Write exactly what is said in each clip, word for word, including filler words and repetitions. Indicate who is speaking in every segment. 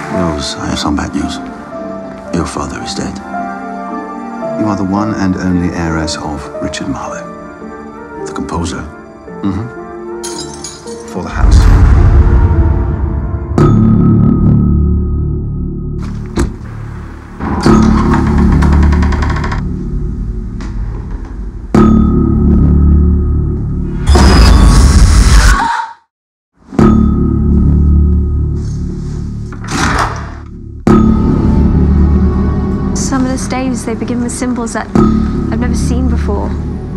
Speaker 1: Rose, I have some bad news. Your father is dead.
Speaker 2: You are the one and only heiress of Richard Marlowe.
Speaker 1: The composer?
Speaker 2: Mm-hmm. For the house.
Speaker 3: Some of the staves, they begin with symbols that I've never seen before.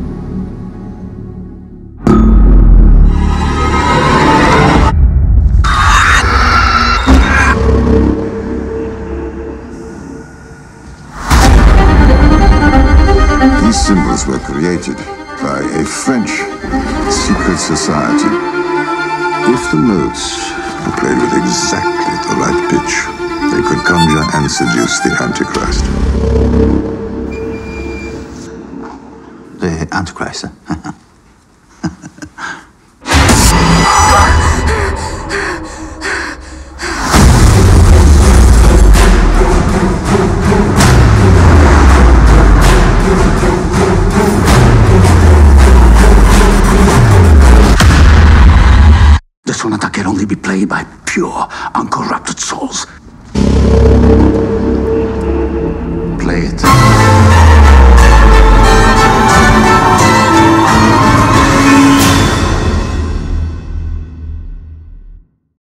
Speaker 4: These symbols were created by a French secret society. If the notes were played with exactly the right pitch, they could conjure and seduce the Antichrist.
Speaker 1: The Antichrist? This sonata can only be played by pure, uncorrupted souls. Play it.